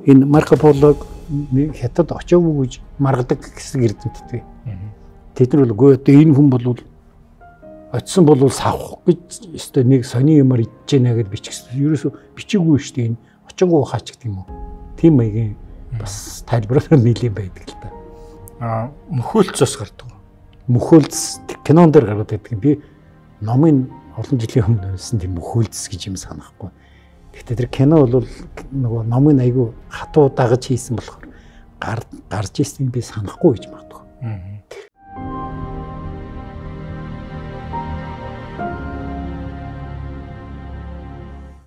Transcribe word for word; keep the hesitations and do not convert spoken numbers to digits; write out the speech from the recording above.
энэ Марко Полог хятад очоогүй гэж маргадаг хэсэг эрдэмтдээ. Тэд нар бол үгүй энэ хүн бол очисон бол савх гэж өстой нэг сони юмар идэж гэнэ гэд бичсэн. Ерөөсө бичээгүй шүү дээ энэ очоогүй хаач гэдэг юм уу. Тийм маягийн бас тайлбараар нийлэн байдаг л та. Аа мөхөөлц бас гардаг. Мөхөөлц кинон дээр гараад байдаг юм. Би номын олон жилийн өмнө унсан тийм мөхөөлц гэж юм санахгүй. Гэхдээ тэр кино бол нөгөө номын айгу хатуу дагаж хийсэн болохоор гарч ирсэн би санахгүй гэж магадгүй.